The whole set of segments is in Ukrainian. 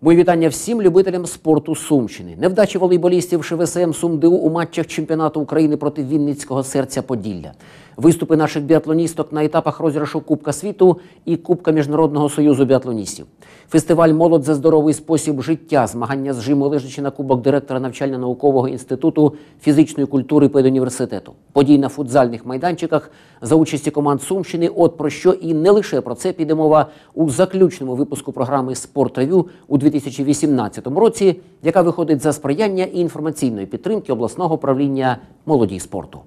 Мої вітання всім любителям спорту Сумщини. Невдачі волейболістів ШВСМ СумДУ у матчах чемпіонату України проти Вінницького Серця Поділля. Виступи наших біатлоністок на етапах розіграшу Кубка світу і Кубка Міжнародного союзу біатлоністів. Фестиваль «Молодь за здоровий спосіб життя», змагання з жиму лежачи на кубок директора навчально-наукового інституту фізичної культури педуніверситету. Подій на футзальних майданчиках за участі команд Сумщини. От про що і не лише про це піде мова у заключному випуску програми «Спорт-ревю» у 2018 році, яка виходить за сприяння і інформаційної підтримки обласного управління молоді і спорту.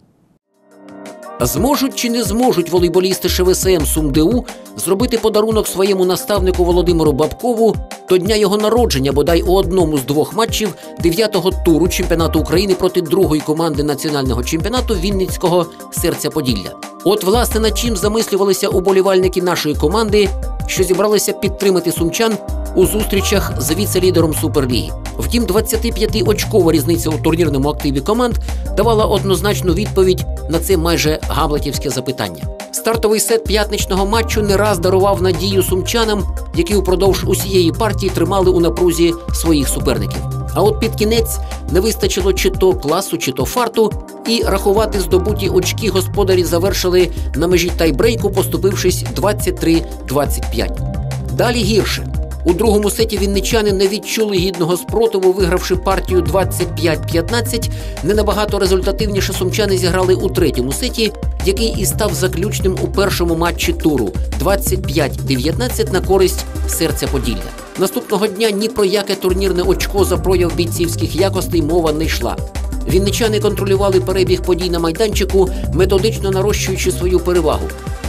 Зможуть чи не зможуть волейболісти ШВСМ СумДУ зробити подарунок своєму наставнику Володимиру Бабкову до дня його народження, бодай у одному з двох матчів 9-го туру чемпіонату України проти другої команди національного чемпіонату Вінницького Серця Поділля? От, власне, над чим замислювалися уболівальники нашої команди, що зібралися підтримати сумчан у зустрічах з віце-лідером Суперліги. Втім, 25-очкова різниця у турнірному активі команд давала однозначну відповідь на це майже гамлетівське запитання. Стартовий сет п'ятничного матчу не раз дарував надію сумчанам, які упродовж усієї партії тримали у напрузі своїх суперників. А от під кінець не вистачило чи то класу, чи то фарту, і рахувати здобуті очки господарі завершили на межі тайбрейку, поступившись 23-25. Далі гірше. У другому сеті вінничани не відчули гідного спротиву, вигравши партію 25-15. Не набагато результативніше сумчани зіграли у третьому сеті, який і став заключним у першому матчі туру – 25-19 на користь Серця Поділля. Наступного дня ні про яке турнірне очко за прояв бійцівських якостей мова не йшла. Вінничани контролювали перебіг подій на майданчику, методично нарощуючи свою перевагу.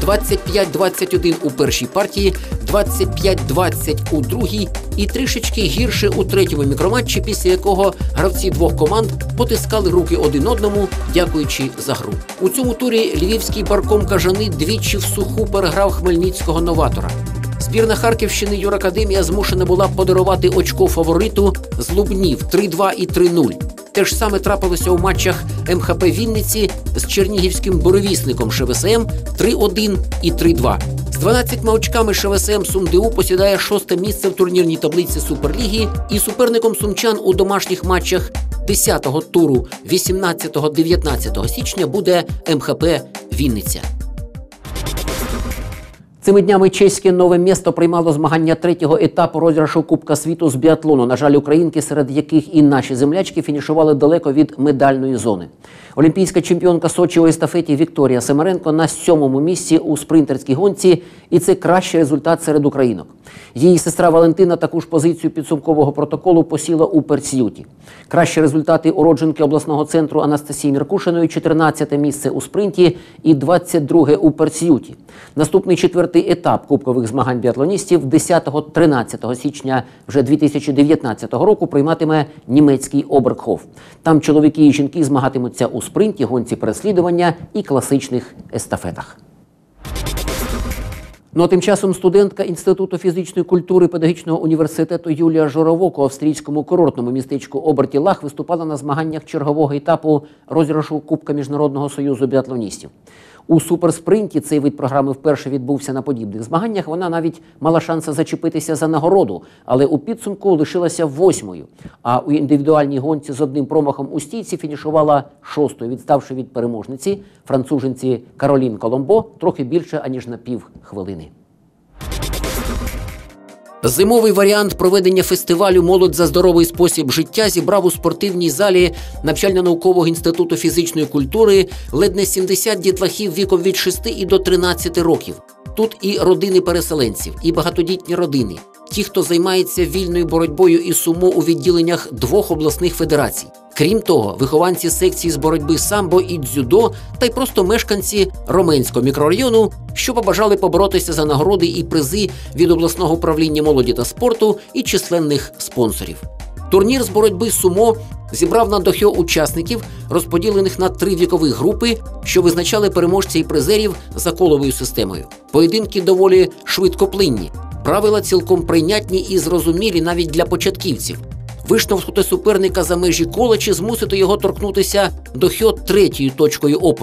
25-21 у першій партії, 25-20 у другій і трішечки гірше у третьому мікроматчі, після якого гравці двох команд потискали руки один одному, дякуючи за гру. У цьому турі львівський барком Кажани двічі в суху переграв хмельницького новатора. Збірна Харківщини «Юракадемія» змушена була подарувати очко фавориту з Лубнів 3-2 і 3-0. Те ж саме трапилося у матчах МХП Вінниці з чернігівським буревісником ШВСМ 3-1 і 3-2. З 12 очками ШВСМ СумДУ посідає 6-те місце в турнірній таблиці Суперліги, і суперником сумчан у домашніх матчах 10-го туру 18-19 січня буде МХП Вінниця. Цими днями чеське Нове Місто приймало змагання третього етапу розіграшу Кубка світу з біатлону. На жаль, українки, серед яких і наші землячки, фінішували далеко від медальної зони. Олімпійська чемпіонка Сочі у естафеті Вікторія Семеренко на 7-му місці у спринтерській гонці, і це кращий результат серед українок. Її сестра Валентина таку ж позицію підсумкового протоколу посіла у Перцюті. Кращі результати уродженки обласного центру Анастасії Міркушиної – 14-те місце у спринті і 22-ге у Перцюті. Наступний четвертий етап кубкових змагань біатлоністів 10-13 січня вже 2019 року прийматиме німецький Обергхоф. Там чоловіки і жінки змагатимуться у спринті, гонці переслідування і класичних естафетах. Ну а тим часом студентка Інституту фізичної культури педагогічного університету Юлія Жоровок у австрійському курортному містечку Обертілах виступала на змаганнях чергового етапу розіграшу Кубка Міжнародного союзу біатлоністів. У суперспринті цей вид програми вперше відбувся на подібних змаганнях. Вона навіть мала шанси зачепитися за нагороду, але у підсумку лишилася 8-ю. А у індивідуальній гонці з одним промахом у стійці фінішувала 6-ю, відставши від переможниці, француженці Каролін Коломбо, трохи більше, аніж на півхвилини. Зимовий варіант проведення фестивалю «Молодь за здоровий спосіб життя» зібрав у спортивній залі навчально-наукового інституту фізичної культури ледь не 70 дітлахів віком від 6 і до 13 років. Тут і родини переселенців, і багатодітні родини, ті, хто займається вільною боротьбою і сумо у відділеннях двох обласних федерацій. Крім того, вихованці секції з боротьби самбо і дзюдо та й просто мешканці Роменського мікрорайону, що побажали поборотися за нагороди і призи від обласного управління молоді та спорту і численних спонсорів. Турнір з боротьби сумо зібрав на дохьо учасників, розподілених на 3 вікові групи, що визначали переможця і призерів за коловою системою. Поєдинки доволі швидкоплинні, правила цілком прийнятні і зрозумілі навіть для початківців. Виштовхнути суперника за межі кола чи змусити його торкнутися дохьо 3-ю точкою опору.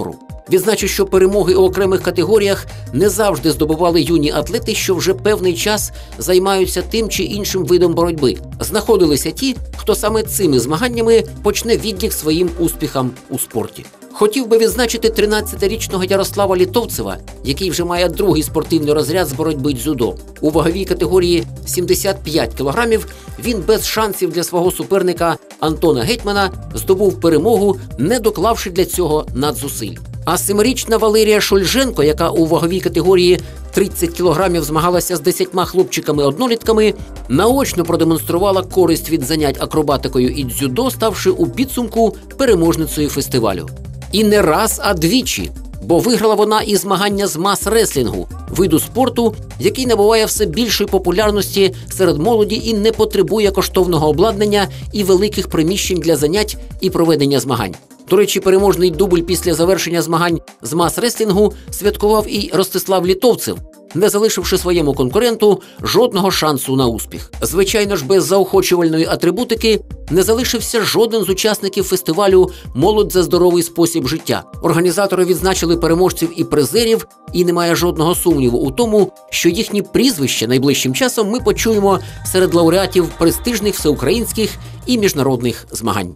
Відзначу, що перемоги у окремих категоріях не завжди здобували юні атлети, що вже певний час займаються тим чи іншим видом боротьби. Знаходилися ті, хто саме цими змаганнями почне відлік своїм успіхам у спорті. Хотів би відзначити 13-річного Ярослава Літовцева, який вже має другий спортивний розряд з боротьби дзюдо. У ваговій категорії 75 кілограмів він без шансів для свого суперника Антона Гетьмана здобув перемогу, не доклавши для цього надзусиль. А 7-річна Валерія Шульженко, яка у ваговій категорії 30 кілограмів змагалася з 10 хлопчиками-однолітками, наочно продемонструвала користь від занять акробатикою і дзюдо, ставши у підсумку переможницею фестивалю. І не раз, а двічі, бо виграла вона і змагання з мас-реслінгу, виду спорту, який набуває все більшої популярності серед молоді і не потребує коштовного обладнання і великих приміщень для занять і проведення змагань. До речі, переможний дубль після завершення змагань з мас-реслінгу святкував і Ростислав Літовцев, не залишивши своєму конкуренту жодного шансу на успіх. Звичайно ж, без заохочувальної атрибутики не залишився жоден з учасників фестивалю «Молодь за здоровий спосіб життя». Організатори відзначили переможців і призерів, і немає жодного сумніву у тому, що їхні прізвища найближчим часом ми почуємо серед лауреатів престижних всеукраїнських і міжнародних змагань.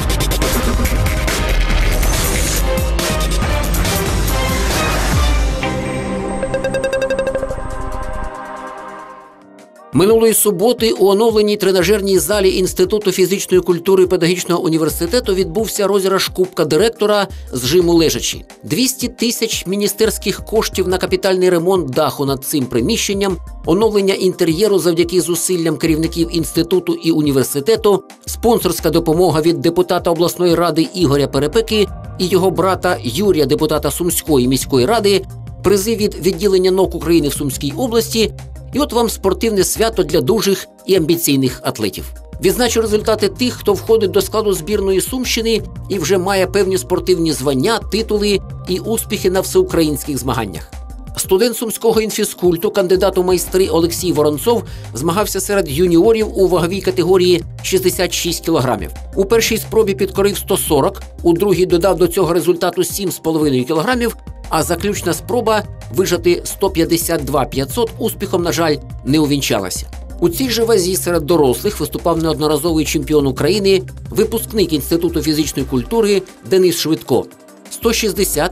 Минулої суботи у оновленій тренажерній залі Інституту фізичної культури Педагогічного університету відбувся розіграш Кубка директора з жиму лежачі. 200 тисяч міністерських коштів на капітальний ремонт даху над цим приміщенням, оновлення інтер'єру завдяки зусиллям керівників інституту і університету, спонсорська допомога від депутата обласної ради Ігоря Перепеки і його брата Юрія, депутата Сумської міської ради, призи від відділення НОК України в Сумській області. І от вам спортивне свято для дужих і амбіційних атлетів. Відзначу результати тих, хто входить до складу збірної Сумщини і вже має певні спортивні звання, титули і успіхи на всеукраїнських змаганнях. Студент Сумського інфізкульту, кандидат у майстри Олексій Воронцов змагався серед юніорів у ваговій категорії 66 кілограмів. У першій спробі підкорив 140, у другій додав до цього результату 7,5 кілограмів, а заключна спроба вижати 152 500 успіхом, на жаль, не увінчалася. У цій же вазі серед дорослих виступав неодноразовий чемпіон України, випускник Інституту фізичної культури Денис Швидко. 160,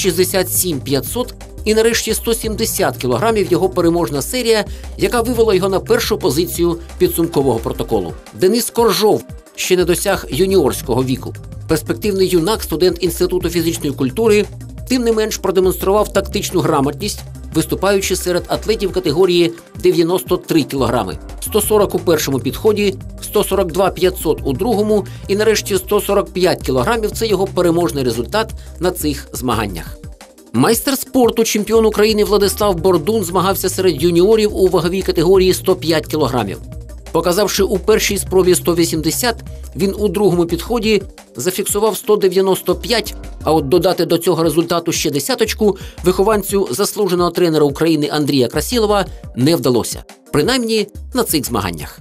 167 500 і нарешті 170 кілограмів його переможна серія, яка вивела його на першу позицію підсумкового протоколу. Денис Коржов ще не досяг юніорського віку. Перспективний юнак, студент Інституту фізичної культури, тим не менш продемонстрував тактичну грамотність, виступаючи серед атлетів категорії 93 кілограми. 140 у першому підході, 142 500 у другому і нарешті 145 кілограмів – це його переможний результат на цих змаганнях. Майстер спорту, чемпіон України Владислав Бордун змагався серед юніорів у ваговій категорії 105 кілограмів. Показавши у першій спробі 180, він у другому підході зафіксував 195, а от додати до цього результату ще десяточку вихованцю заслуженого тренера України Андрія Красілова не вдалося. Принаймні на цих змаганнях.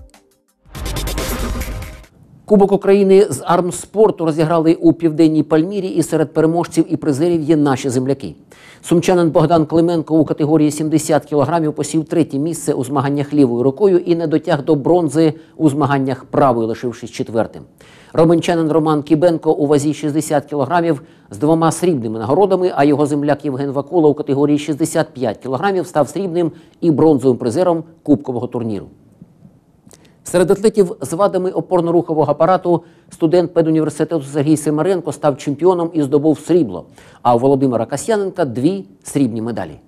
Кубок України з армспорту розіграли у Південній Пальмірі, і серед переможців і призерів є наші земляки. Сумчанин Богдан Клименко у категорії 70 кілограмів посів третє місце у змаганнях лівою рукою і не дотяг до бронзи у змаганнях правою, лишившись четвертим. Романчанин Роман Кібенко у вазі 60 кілограмів з 2 срібними нагородами, а його земляк Євген Вакула у категорії 65 кілограмів став срібним і бронзовим призером кубкового турніру. Серед атлетів з вадами опорно-рухового апарату студент педуніверситету Сергій Семеренко став чемпіоном і здобув срібло, а у Володимира Касьяненка 2 срібні медалі.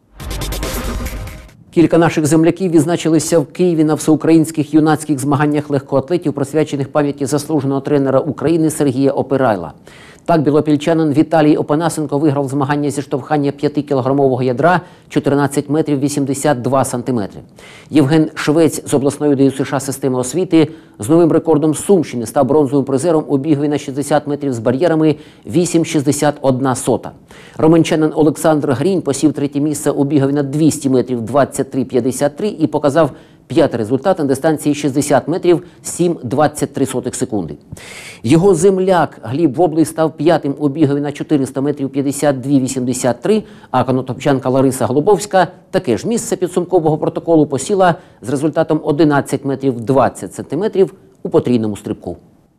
Кілька наших земляків відзначилися в Києві на всеукраїнських юнацьких змаганнях легкоатлетів, присвячених пам'яті заслуженого тренера України Сергія Опирайла. Так, білопільчанин Віталій Опанасенко виграв змагання зі штовхання 5-кілограмового ядра 14 метрів 82 сантиметри. Євген Швець з обласної ДЮСШ системи освіти з новим рекордом Сумщини став бронзовим призером у бігові на 60 метрів з бар'єрами 8,61. Романчанин Олександр Грінь посів третє місце у бігові на 200 метрів 23,53 і показав 5-й результат на дистанції 60 метрів 7,23 секунди. Його земляк Гліб Воблий став 5-м у бігові на 400 метрів 52,83, а конотопчанка Лариса Голубовська таке ж місце підсумкового протоколу посіла з результатом 11 метрів 20 сантиметрів у потрійному стрибку.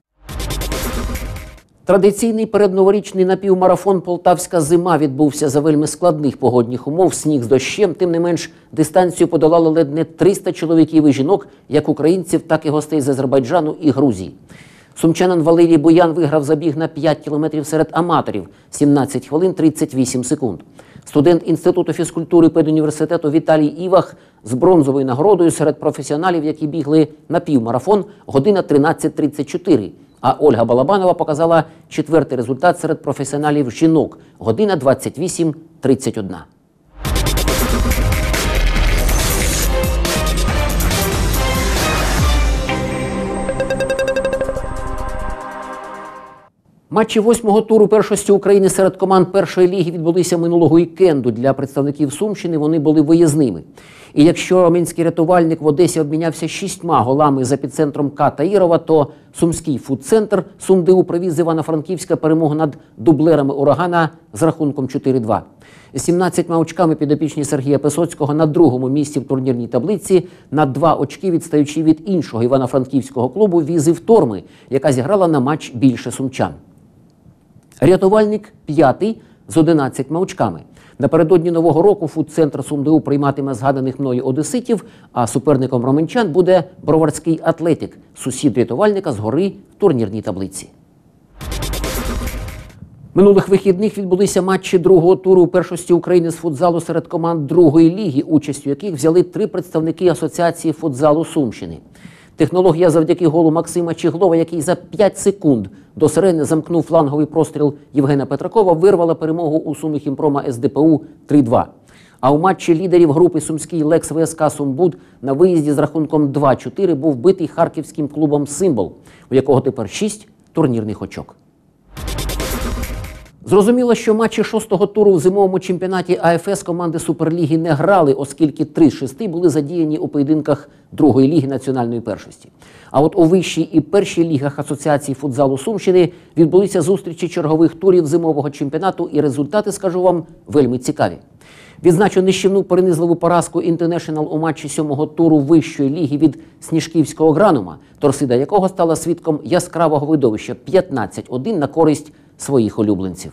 Традиційний передноворічний напівмарафон «Полтавська зима» відбувся за вельми складних погодних умов, сніг з дощем. Тим не менш, дистанцію подолало ледь не 300 чоловіків і жінок, як українців, так і гостей з Азербайджану і Грузії. Сумчанин Валерій Буян виграв забіг на 5 кілометрів серед аматорів – 17 хвилин 38 секунд. Студент Інституту фізкультури педуніверситету Віталій Івах з бронзовою нагородою серед професіоналів, які бігли напівмарафон, година 13:34. А Ольга Балабанова показала 4-й результат серед професіоналів жінок – година 28:31. Матчі 8-го туру першості України серед команд першої ліги відбулися минулого вікенду. Для представників Сумщини вони були виїзними. І якщо мінський рятувальник в Одесі обмінявся 6 голами з епіцентром К. Таїрова, то сумський фудцентр СумДУ привіз з Івано-Франківська перемогу над дублерами «Урагана» з рахунком 4-2. 17 очками підопічні Сергія Песоцького на другому місці в турнірній таблиці, на 2 очки відстаючи від іншого івано-франківського клубу «Візив Торми», яка зіграла на матч більше сумчан. Рятувальник 5-й з 11 очками. Напередодні Нового року фудцентр СумДУ прийматиме згаданих мною одеситів, а суперником романчан буде Броварський Атлетик, сусід рятувальника згори в турнірній таблиці. Минулих вихідних відбулися матчі другого туру першості України з футзалу серед команд другої ліги, участю яких взяли 3 представники Асоціації футзалу Сумщини. Технологія завдяки голу Максима Чіглова, який за 5 секунд до сирени замкнув фланговий простріл Євгена Петракова, вирвала перемогу у Сумихімпрома СДПУ 3-2. А у матчі лідерів групи сумський Лекс ВСК Сумбуд на виїзді з рахунком 2-4 був битий харківським клубом «Символ», у якого тепер 6 турнірних очок. Зрозуміло, що матчі 6-го туру в зимовому чемпіонаті АФС команди Суперліги не грали, оскільки 3 з 6 були задіяні у поєдинках другої ліги національної першості. А от у вищій і першій лігах Асоціації футзалу Сумщини відбулися зустрічі чергових турів зимового чемпіонату, і результати, скажу вам, вельми цікаві. Відзначу нищівну перенизливу поразку «Інтернешнл» у матчі 7-го туру вищої ліги від Сніжківського «Гранума», торсида якого стала свідком яскравого видовища 15-1 на користь своїх улюбленців.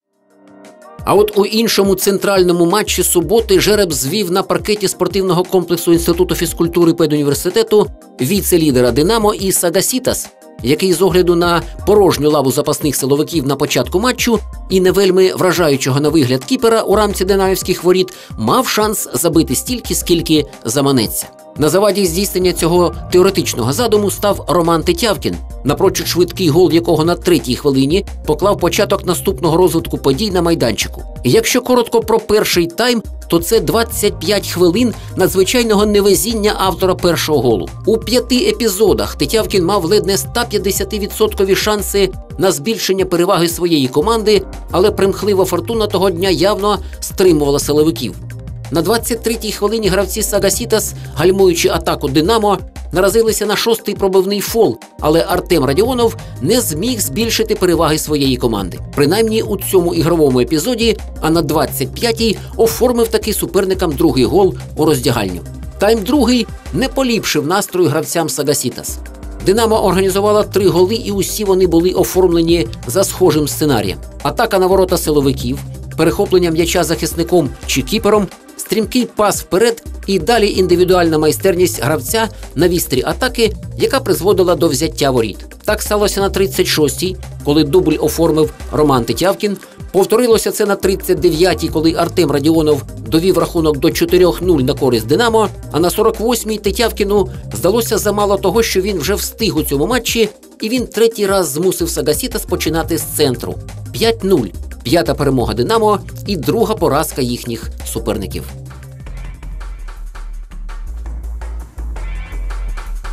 А от у іншому центральному матчі суботи жереб звів на паркеті спортивного комплексу Інституту фізкультури педуніверситету віце-лідера «Динамо» і «Сагасітас», який з огляду на порожню лаву запасних силовиків на початку матчу і не вельми вражаючого на вигляд кіпера у рамці динамівських воріт мав шанс забити стільки, скільки заманеться. На заваді здійснення цього теоретичного задуму став Роман Тетявкін, напрочуд швидкий гол якого на 3-й хвилині поклав початок наступного розвитку подій на майданчику. І якщо коротко про перший тайм, то це 25 хвилин надзвичайного невезіння автора першого голу. У 5 епізодах Тетявкін мав ледь не 150% шанси на збільшення переваги своєї команди, але примхлива фортуна того дня явно стримувала силовиків. На 23-й хвилині гравці «Сагасітас», гальмуючи атаку «Динамо», наразилися на 6-й пробивний фол, але Артем Радіонов не зміг збільшити переваги своєї команди. Принаймні у цьому ігровому епізоді, а на 25-й оформив таки суперникам другий гол у роздягальню. Тайм другий не поліпшив настрою гравцям «Сагасітас». «Динамо» організувала 3 голи, і усі вони були оформлені за схожим сценарієм. Атака на ворота силовиків, перехоплення м'яча захисником чи кіпером, стрімкий пас вперед і далі індивідуальна майстерність гравця на вістрі атаки, яка призводила до взяття воріт. Так сталося на 36-й, коли дубль оформив Роман Тетявкін. Повторилося це на 39-й, коли Артем Радіонов довів рахунок до 4-0 на користь «Динамо», а на 48-й Тетявкіну здалося замало того, що він вже встиг у цьому матчі, і він 3-й раз змусив «Сагасітас» починати з центру. 5-0. 5-та перемога «Динамо» і 2-га поразка їхніх суперників.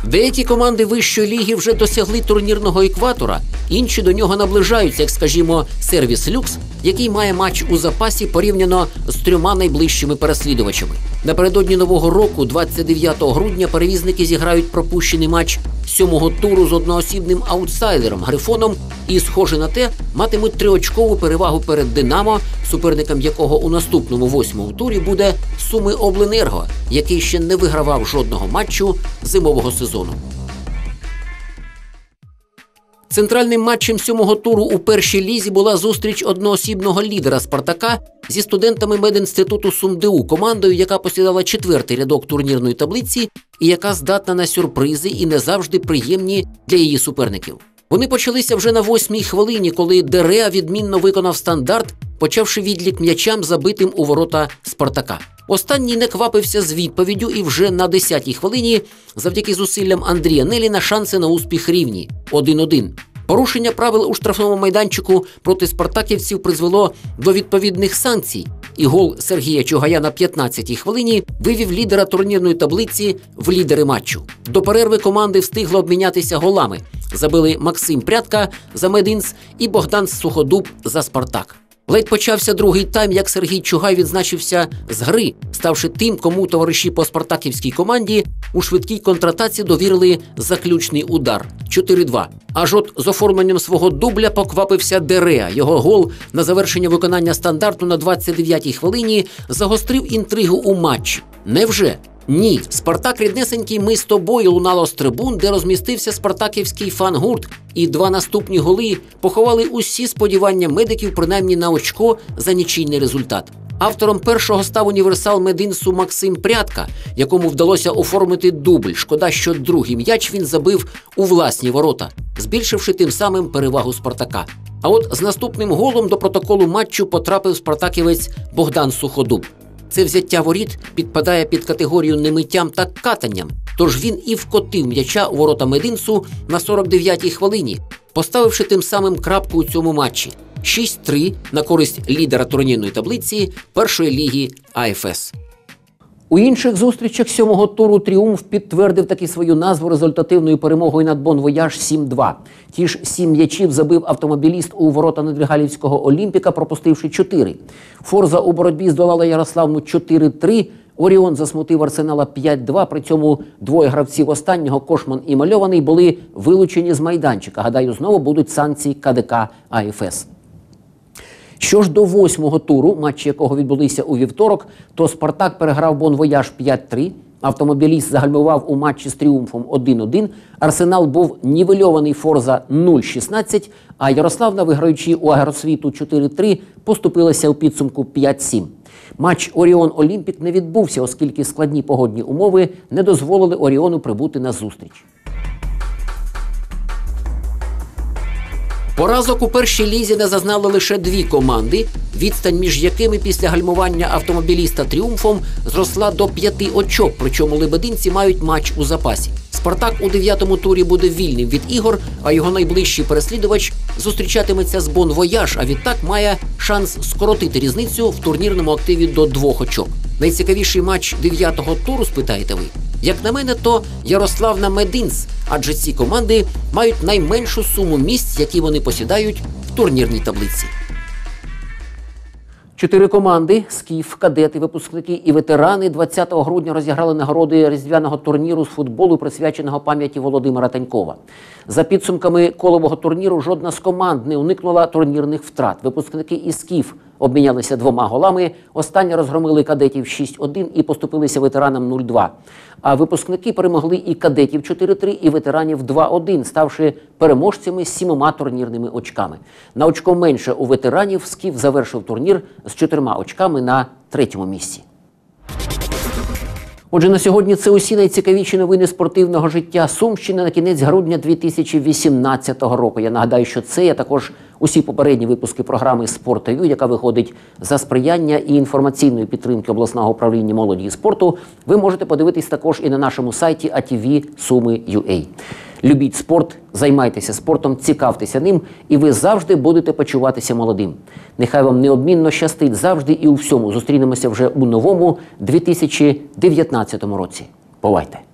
Деякі команди вищої ліги вже досягли турнірного екватора, інші до нього наближаються, як, скажімо, Сервіс Люкс, який має матч у запасі порівняно з 3 найближчими переслідувачами. Напередодні Нового року, 29 грудня, перевізники зіграють пропущений матч 7-го туру з одноосібним аутсайдером Грифоном і, схоже на те, матимуть 3-очкову перевагу перед Динамо, суперником якого у наступному 8-му турі буде Суми Обленерго, який ще не вигравав жодного матчу зимового сезону. Центральним матчем 7-го туру у першій лізі була зустріч одноосібного лідера «Спартака» зі студентами медінституту СумДУ, командою, яка посідала 4-й рядок турнірної таблиці і яка здатна на сюрпризи і не завжди приємні для її суперників. Вони почалися вже на 8-й хвилині, коли Дереа відмінно виконав стандарт, почавши відлік м'ячам, забитим у ворота «Спартака». Останній не квапився з відповіддю, і вже на 10-й хвилині, завдяки зусиллям Андрія Неліна, шанси на успіх рівні – 1-1. Порушення правил у штрафному майданчику проти спартаківців призвело до відповідних санкцій, і гол Сергія Чугая на 15-й хвилині вивів лідера турнірної таблиці в лідери матчу. До перерви команди встигли обмінятися голами. Забили Максим Прядка за Медінс і Богдан Суходуб за Спартак. Ледь почався другий тайм, як Сергій Чугай відзначився з гри, ставши тим, кому товариші по спартаківській команді у швидкій контратаці довірили заключний удар – 4-2. Аж от з оформленням свого дубля поквапився Дереа. Його гол на завершення виконання стандарту на 29-й хвилині загострив інтригу у матчі. Невже? Ні. «Спартак ріднесенький, ми з тобою» лунало з трибун, де розмістився спартаківський фан-гурт, і 2 наступні голи поховали усі сподівання медиків принаймні на очко за нічийний результат. Автором першого став універсал Медінсу Максим Прядка, якому вдалося оформити дубль. Шкода, що другий м'яч він забив у власні ворота, збільшивши тим самим перевагу Спартака. А от з наступним голом до протоколу матчу потрапив спартаківець Богдан Суходуб. Це взяття воріт підпадає під категорію немиттям та катанням, тож він і вкотив м'яча у ворота Медінсу на 49-й хвилині, поставивши тим самим крапку у цьому матчі. 6-3 на користь лідера турнірної таблиці першої ліги АФС. У інших зустрічах 7-го туру «Тріумф» підтвердив таки свою назву результативною перемогою над «Бон-Вояж» 7-2. Ті ж 7 м'ячів забив автомобіліст у ворота Недвигалівського «Олімпіка», пропустивши 4. «Форза» у боротьбі здолала Ярославну 4-3. «Оріон» засмутив «Арсенала» 5-2. При цьому 2 гравців останнього, Кошман і Мальований, були вилучені з майданчика. Гадаю, знову будуть санкції КДК АФС. Що ж до 8-го туру, матчі якого відбулися у вівторок, то «Спартак» переграв «Бон-Вояж» 5-3, «Автомобіліст» загальмував у матчі з «Тріумфом» 1-1, «Арсенал» був нівельований «Форза» 0-16, а Ярославна, виграючи у «Агросвіту» 4-3, поступилася у підсумку 5-7. Матч «Оріон-Олімпік» не відбувся, оскільки складні погодні умови не дозволили «Оріону» прибути на зустріч. Поразок у першій лізі не зазнали лише 2 команди, відстань між якими після гальмування автомобіліста «Тріумфом» зросла до 5 очок, причому лебединці мають матч у запасі. «Спартак» у 9-му турі буде вільним від ігор, а його найближчий переслідувач зустрічатиметься з «Бон-Вояж», а відтак має шанс скоротити різницю в турнірному активі до 2 очок. Найцікавіший матч 9-го туру, спитаєте ви? Як на мене, то Ярославна Медінс, адже ці команди мають найменшу суму місць, які вони посідають в турнірній таблиці. 4 команди – «Скіф», «Кадети», випускники і ветерани – 20 грудня розіграли нагороди різдвяного турніру з футболу, присвяченого пам'яті Володимира Танькова. За підсумками колового турніру жодна з команд не уникнула турнірних втрат. Випускники і «Скіф» обмінялися 2 голами, останні розгромили «Кадетів» 6-1 і поступилися ветеранам 0-2. А випускники перемогли і «Кадетів» 4-3, і ветеранів 2-1, ставши переможцями з 7 турнірними очками. На очко менше у ветеранів «Скіф» завершив турнір з 4 очками на 3-му місці. Отже, на сьогодні це усі найцікавіші новини спортивного життя Сумщини на кінець грудня 2018 року. Я нагадаю, що це, а також усі попередні випуски програми «Спорт.ТВ», яка виходить за сприяння і інформаційної підтримки обласного управління молоді і спорту, ви можете подивитись також і на нашому сайті ATV Суми.UA. Любіть спорт, займайтеся спортом, цікавтеся ним, і ви завжди будете почуватися молодим. Нехай вам неодмінно щастить завжди і у всьому. Зустрінемося вже у новому 2019 році. Бувайте!